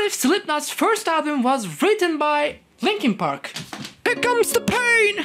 What if Slipknot's first album was written by Linkin Park? Here comes the pain!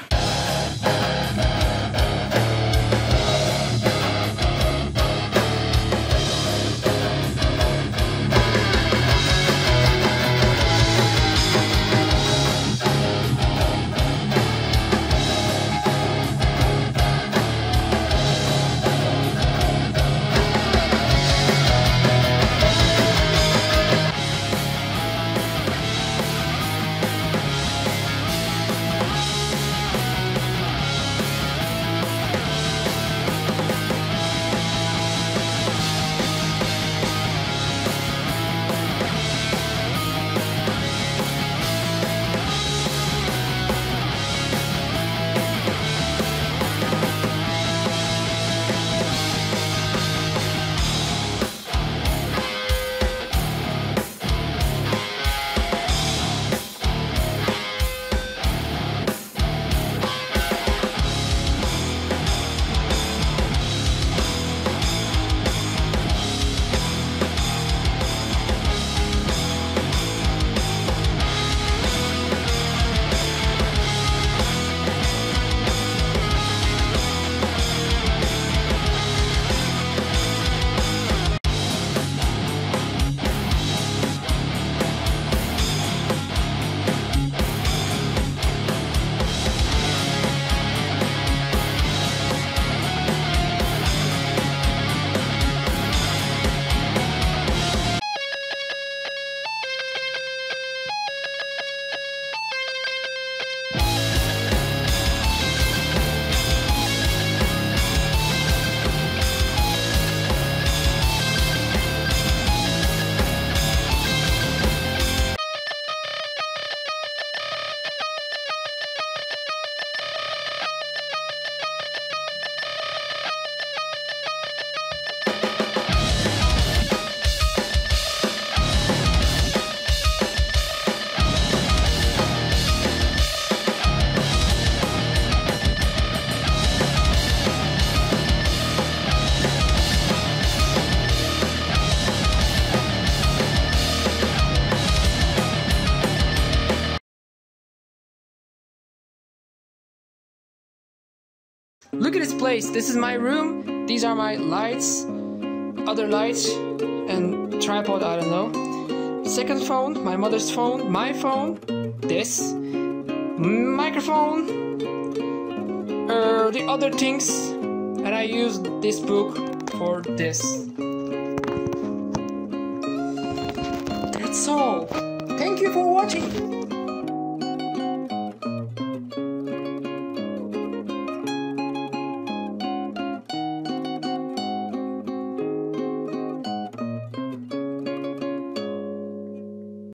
Look at this place. This is my room. These are my lights, other lights, and tripod, I don't know. Second phone, my mother's phone, my phone, this, microphone, the other things, and I use this book for this. That's all. Thank you for watching.